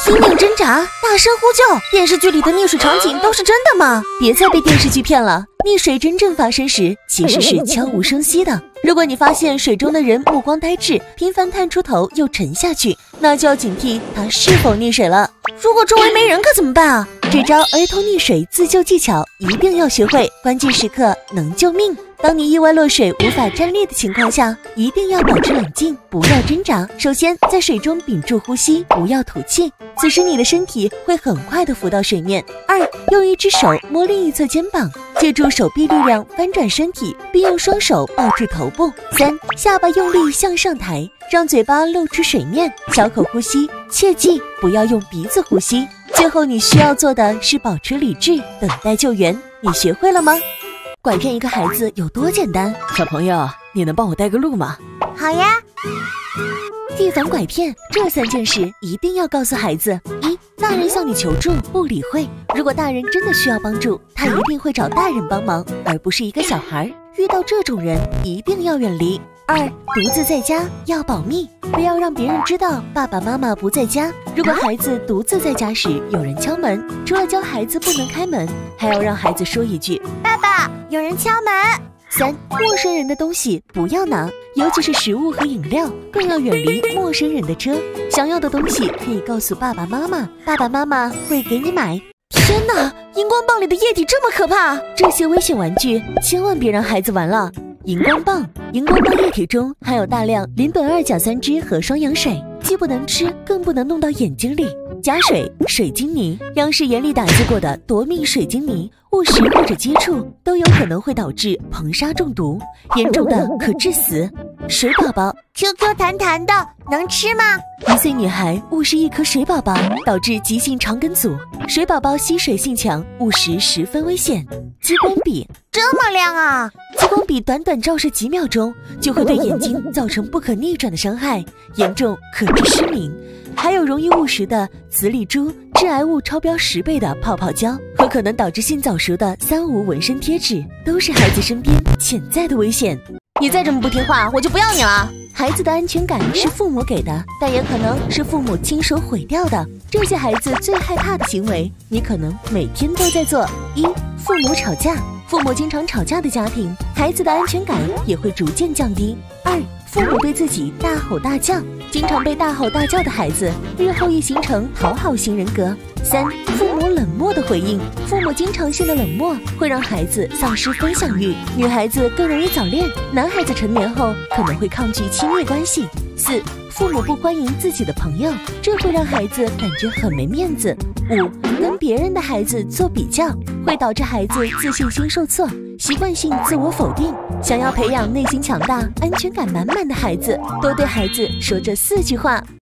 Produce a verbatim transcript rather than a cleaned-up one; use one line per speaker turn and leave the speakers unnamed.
拼命挣扎，大声呼救。电视剧里的溺水场景都是真的吗？别再被电视剧骗了，溺水真正发生时其实是悄无声息的。如果你发现水中的人目光呆滞，频繁探出头又沉下去，那就要警惕他是否溺水了。如果周围没人可怎么办啊？这招儿童溺水自救技巧一定要学会，关键时刻能救命。当你意外落水无法站立的情况下，一定要保持冷静，不要挣扎。首先，在水中屏住呼吸，不要吐气，此时你的身体会很快的浮到水面。二，用一只手摸另一侧肩膀，借助手臂力量翻转身体，并用双手抱住头部。三，下巴用力向上抬，让嘴巴露出水面，小口呼吸，切记不要用鼻子呼吸。最后你需要做的是保持理智，等待救援。你学会了吗？拐骗一个孩子有多简单？
小朋友，你能帮我带个路吗？
好呀。预防拐骗这三件事一定要告诉孩子：一、大人向你求助，不理会。如果大人真的需要帮助，他一定会找大人帮忙，而不是一个小孩。遇到这种人，一定要远离。二、独自在家要保密，不要让别人知道爸爸妈妈不在家。如果孩子独自在家时有人敲门，除了教孩子不能开门，还要让孩子说一句：爸爸，有人敲门。三、陌生人的东西不要拿，尤其是食物和饮料，更要远离陌生人的车。想要的东西可以告诉爸爸妈妈，爸爸妈妈会给你买。天哪，荧光棒里的液体这么可怕！这些危险玩具千万别让孩子玩了。荧光棒，荧光棒液体中含有大量邻苯二甲酸酯和双氧水，既不能吃，更不能弄到眼睛里。加水、水晶泥，央视严厉打击过的夺命水晶泥，误食或者接触都有可能会导致硼砂中毒，严重的可致死。水宝宝 ，Q Q 弹弹的，能吃吗？一岁女孩误食一颗水宝宝，导致急性肠梗阻。水宝宝吸水性强，误食十分危险。激光笔这么亮啊！激光笔短短照射几秒钟，就会对眼睛造成不可逆转的伤害，严重可致失明。还有容易误食的磁力珠、致癌物超标十倍的泡泡胶和可能导致性早熟的三无纹身贴纸，都是孩子身边潜在的危险。你再这么不听话，我就不要你了。孩子的安全感是父母给的，但也可能是父母亲手毁掉的。这些孩子最害怕的行为，你可能每天都在做。一、父母吵架，父母经常吵架的家庭，孩子的安全感也会逐渐降低。二、父母对自己大吼大叫，经常被大吼大叫的孩子，日后易形成讨好型人格。三、父母冷漠的回应，父母经常性的冷漠会让孩子丧失分享欲，女孩子更容易早恋，男孩子成年后可能会抗拒亲密关系。四、父母不欢迎自己的朋友，这会让孩子感觉很没面子。五、跟别人的孩子做比较，会导致孩子自信心受挫，习惯性自我否定。想要培养内心强大、安全感满满的孩子，多对孩子说这四句话。